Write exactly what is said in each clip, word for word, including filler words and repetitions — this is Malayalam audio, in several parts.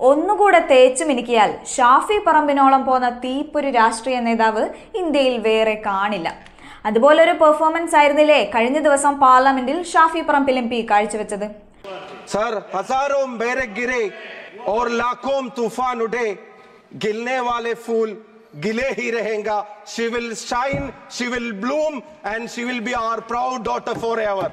ഒന്നുകൂടെ തേച്ചു മിനുക്കിയാൽ ഷാഫി പറമ്പിനോളം പോന്ന തീപ്പൊരു രാഷ്ട്രീയ നേതാവ് ഇന്ത്യയിൽ വേറെ കാണില്ല. അതുപോലൊരു പെർഫോമൻസ് ആയിരുന്നില്ലേ കഴിഞ്ഞ ദിവസം പാർലമെന്റിൽ ഷാഫി പറമ്പിൽ എം പി കാഴ്ചവെച്ചത്. സർ, ഹസാരോं बैरक गिरे और लाखों तूफान उठे, गिरने वाले फूल गिले ही रहेगा. She will shine, she will bloom and she will be our proud daughter forever.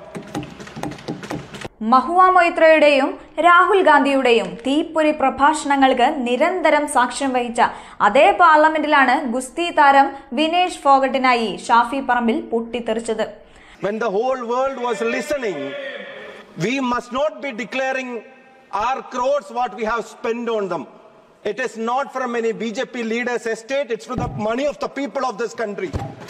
Mahua മൊയ്ത്രയുടെയും Rahul ഗാന്ധിയുടെയും തീപ്പൊരി പ്രഭാഷണങ്ങൾക്ക് നിരന്തരം സാക്ഷ്യം വഹിച്ച അതേ പാർലമെന്റിലാണ് ഗുസ്തി താരം വിനേഷ് ഫോഗട്ടിനായി ഷാഫി പറമ്പിൽ പൊട്ടിത്തെറിച്ചത്. When the whole world was listening, we must not be declaring our crores what we have spent on them. It is not from any B J P leader's estate, it's from the money of the people of this country.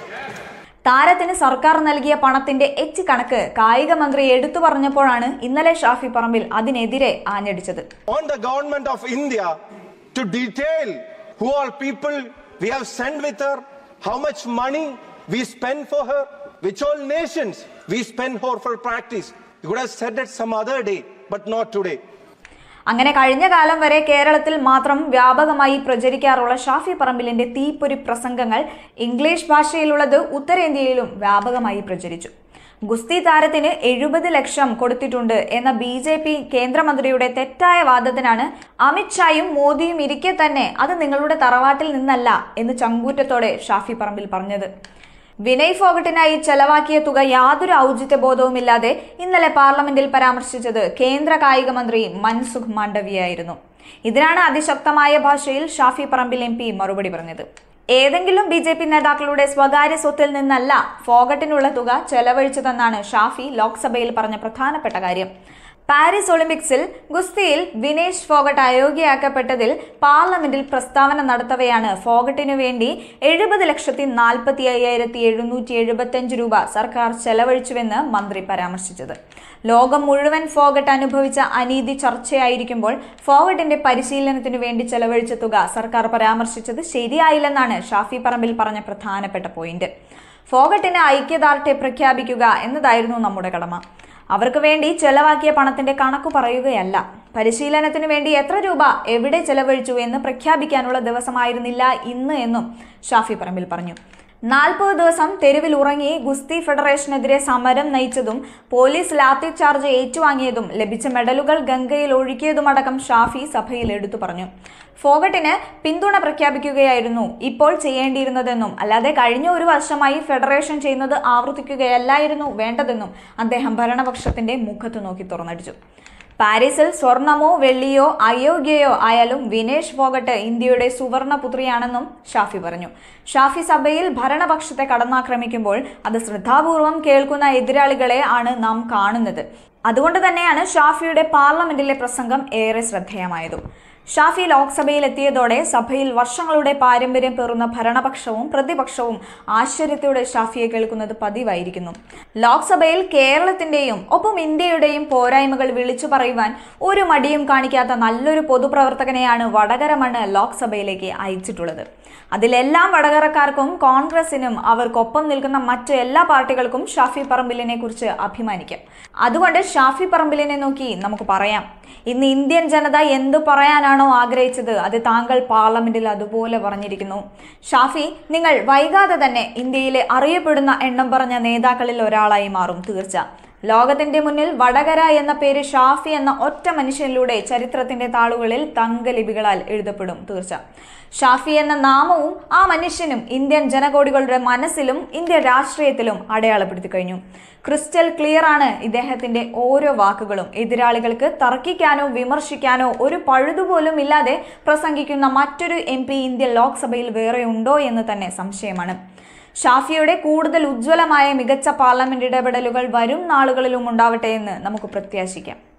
താരത്തിന് സർക്കാർ നൽകിയ പണത്തിന്റെ എച്ച് കണക്ക് കായിക മന്ത്രി എടുത്തു പറഞ്ഞപ്പോഴാണ് ഇന്നലെ ഷാഫി പറമ്പിൽ അതിനെതിരെ ആഞ്ഞടിച്ചത്. On the government of India to detail who all people we have sent with her, how much money we spend for her, which all nations we spend for for practice. You could have said it some other day, but not today. അങ്ങനെ കഴിഞ്ഞ കാലം വരെ കേരളത്തിൽ മാത്രം വ്യാപകമായി പ്രചരിക്കാറുള്ള ഷാഫി പറമ്പിലിന്റെ തീപ്പൊരി പ്രസംഗങ്ങൾ ഇംഗ്ലീഷ് ഭാഷയിലുള്ളത് ഉത്തരേന്ത്യയിലും വ്യാപകമായി പ്രചരിച്ചു. ഗുസ്തി താരത്തിന് എഴുപത് ലക്ഷം കൊടുത്തിട്ടുണ്ട് എന്ന ബി ജെ പി കേന്ദ്രമന്ത്രിയുടെ തെറ്റായ വാദത്തിനാണ് അമിത്ഷായും മോദിയും ഇരിക്കെ തന്നെ അത് നിങ്ങളുടെ തറവാട്ടിൽ നിന്നല്ല എന്ന് ചങ്കൂറ്റത്തോടെ ഷാഫി പറമ്പിൽ പറഞ്ഞത്. വിനയ് ഫോഗട്ടിനായി ചെലവാക്കിയ തുക യാതൊരു ഔചിത്യബോധവുമില്ലാതെ ഇന്നലെ പാർലമെന്റിൽ പരാമർശിച്ചത് കേന്ദ്ര കായിക മന്ത്രി മൻസുഖ് മാണ്ഡവ്യയായിരുന്നു. ഇതിനാണ് അതിശക്തമായ ഭാഷയിൽ ഷാഫി പറമ്പിൽ എം പി മറുപടി പറഞ്ഞത്. ഏതെങ്കിലും ബി ജെ പി നേതാക്കളുടെ സ്വകാര്യ സ്വത്തിൽ നിന്നല്ല ഫോഗട്ടിനുള്ള തുക ചെലവഴിച്ചതെന്നാണ് ഷാഫി ലോക്സഭയിൽ പറഞ്ഞ പ്രധാനപ്പെട്ട കാര്യം. പാരീസ് ഒളിമ്പിക്സിൽ ഗുസ്തിയിൽ വിനേഷ് ഫോഗട്ട് അയോഗ്യയാക്കപ്പെട്ടതിൽ പാർലമെന്റിൽ പ്രസ്താവന നടത്തവെയാണ് ഫോഗട്ടിനു വേണ്ടി എഴുപത് ലക്ഷത്തി നാൽപ്പത്തി അയ്യായിരത്തി എഴുന്നൂറ്റി എഴുപത്തി അഞ്ച് രൂപ സർക്കാർ ചെലവഴിച്ചുവെന്ന് മന്ത്രി പരാമർശിച്ചത്. ലോകം മുഴുവൻ ഫോഗട്ട് അനുഭവിച്ച അനീതി ചർച്ചയായിരിക്കുമ്പോൾ ഫോഗട്ടിന്റെ പരിശീലനത്തിനു വേണ്ടി ചെലവഴിച്ച തുക സർക്കാർ പരാമർശിച്ചത് ശരിയായില്ലെന്നാണ് ഷാഫി പറമ്പിൽ പറഞ്ഞ പ്രധാനപ്പെട്ട പോയിന്റ്. ഫോഗട്ടിന് ഐക്യദാർഢ്യം പ്രഖ്യാപിക്കുക എന്നതായിരുന്നു നമ്മുടെ കടമ. അവർക്ക് വേണ്ടി ചെലവാക്കിയ പണത്തിന്റെ കണക്കു പറയുകയല്ല. പരിശീലനത്തിനു വേണ്ടി എത്ര രൂപ എവിടെ ചെലവഴിച്ചു എന്ന് പ്രഖ്യാപിക്കാനുള്ള ദിവസമായിരുന്നില്ല ഇന്ന് എന്നും ഷാഫി പറമ്പിൽ പറഞ്ഞു. നാൽപ്പത് ദിവസം തെരുവിൽ ഉറങ്ങി ഗുസ്തി ഫെഡറേഷനെതിരെ സമരം നയിച്ചതും പോലീസ് ലാത്തി ചാർജ് ഏറ്റുവാങ്ങിയതും ലഭിച്ച മെഡലുകൾ ഗംഗയിൽ ഒഴുക്കിയതുമടക്കം ഷാഫി സഭയിൽ എടുത്തു പറഞ്ഞു. ഫോഗട്ടിന് പിന്തുണ പ്രഖ്യാപിക്കുകയായിരുന്നു ഇപ്പോൾ ചെയ്യേണ്ടിയിരുന്നതെന്നും അല്ലാതെ കഴിഞ്ഞ ഒരു വർഷമായി ഫെഡറേഷൻ ചെയ്യുന്നത് ആവർത്തിക്കുകയല്ലായിരുന്നു വേണ്ടതെന്നും അദ്ദേഹം ഭരണപക്ഷത്തിന്റെ മുഖത്ത് നോക്കി തുറന്നടിച്ചു. പാരീസിൽ സ്വർണമോ വെള്ളിയോ അയോഗ്യയോ ആയാലും വിനേഷ് ഫോഗട്ട് ഇന്ത്യയുടെ സുവർണ പുത്രിയാണെന്നും ഷാഫി പറഞ്ഞു. ഷാഫി സഭയിൽ ഭരണപക്ഷത്തെ കടന്നാക്രമിക്കുമ്പോൾ അത് ശ്രദ്ധാപൂർവം കേൾക്കുന്ന എതിരാളികളെ ആണ് നാം കാണുന്നത്. അതുകൊണ്ട് തന്നെയാണ് ഷാഫിയുടെ പാർലമെന്റിലെ പ്രസംഗം ഏറെ ശ്രദ്ധേയമായതും. ഷാഫി ലോക്സഭയിൽ എത്തിയതോടെ സഭയിൽ വർഷങ്ങളുടെ പാരമ്പര്യം പേറുന്ന ഭരണപക്ഷവും പ്രതിപക്ഷവും ആശ്ചര്യത്തോടെ ഷാഫിയെ കേൾക്കുന്നത് പതിവായിരിക്കുന്നു. ലോക്സഭയിൽ കേരളത്തിന്റെയും ഒപ്പം ഇന്ത്യയുടെയും പോരായ്മകൾ വിളിച്ചു പറയുവാൻ ഒരു മടിയും കാണിക്കാത്ത നല്ലൊരു പൊതുപ്രവർത്തകനെയാണ് വടകര മണ്ണ് ലോക്സഭയിലേക്ക് അയച്ചിട്ടുള്ളത്. അതിലെല്ലാം വടകരക്കാർക്കും കോൺഗ്രസിനും അവർക്കൊപ്പം നിൽക്കുന്ന മറ്റ് എല്ലാ പാർട്ടികൾക്കും ഷാഫി പറമ്പിലിനെ കുറിച്ച് അഭിമാനിക്കാം. അതുകൊണ്ട് ഷാഫി പറമ്പിലിനെ നോക്കി നമുക്ക് പറയാം, ഇന്ന് ഇന്ത്യൻ ജനത എന്തു പറയാനാണോ ആഗ്രഹിച്ചത് അത് താങ്കൾ പാർലമെന്റിൽ അതുപോലെ പറഞ്ഞിരിക്കുന്നു. ഷാഫി, നിങ്ങൾ വൈകാതെ തന്നെ ഇന്ത്യയിലെ അറിയപ്പെടുന്ന എണ്ണം പറഞ്ഞ നേതാക്കളിൽ ഒരാളായി മാറും തീർച്ച. ലോകത്തിന്റെ മുന്നിൽ വടകര എന്ന പേര് ഷാഫി എന്ന ഒറ്റ മനുഷ്യനിലൂടെ ചരിത്രത്തിന്റെ താളുകളിൽ തങ്കലിപികളാൽ എഴുതപ്പെടും തീർച്ച. ഷാഫി എന്ന നാമവും ആ മനുഷ്യനും ഇന്ത്യൻ ജനകോടികളുടെ മനസ്സിലും ഇന്ത്യ രാഷ്ട്രീയത്തിലും അടയാളപ്പെടുത്തി കഴിഞ്ഞു. ക്രിസ്റ്റൽ ക്ലിയർ ആണ് ഇദ്ദേഹത്തിന്റെ ഓരോ വാക്കുകളും. എതിരാളികൾക്ക് തർക്കിക്കാനോ വിമർശിക്കാനോ ഒരു പഴുതുപോലും ഇല്ലാതെ പ്രസംഗിക്കുന്ന മറ്റൊരു എം പി ഇന്ത്യൻ ലോക്സഭയിൽ വേറെ ഉണ്ടോ എന്ന് തന്നെ സംശയമാണ്. ഷാഫിയുടെ കൂടുതൽ ഉജ്ജ്വലമായ മികച്ച പാർലമെന്റ് ഇടപെടലുകൾ വരും നാളുകളിലും ഉണ്ടാവട്ടെ എന്ന് നമുക്ക് പ്രത്യാശിക്കാം.